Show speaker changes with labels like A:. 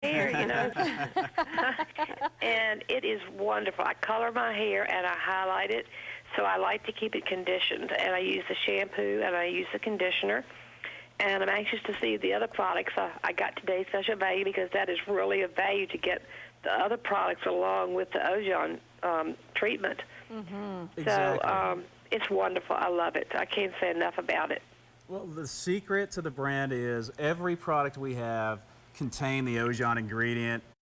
A: hair, you know. And it is wonderful. I color my hair and I highlight it, so I like to keep it conditioned. And I use the shampoo and I use the conditioner. And I'm anxious to see the other products. I got today's special value because that is really a value to get the other products along with the ozone treatment.
B: Exactly.
A: So it's wonderful. I love it. I can't say enough about it.
B: Well, the secret to the brand is every product we have contain the ojon ingredient,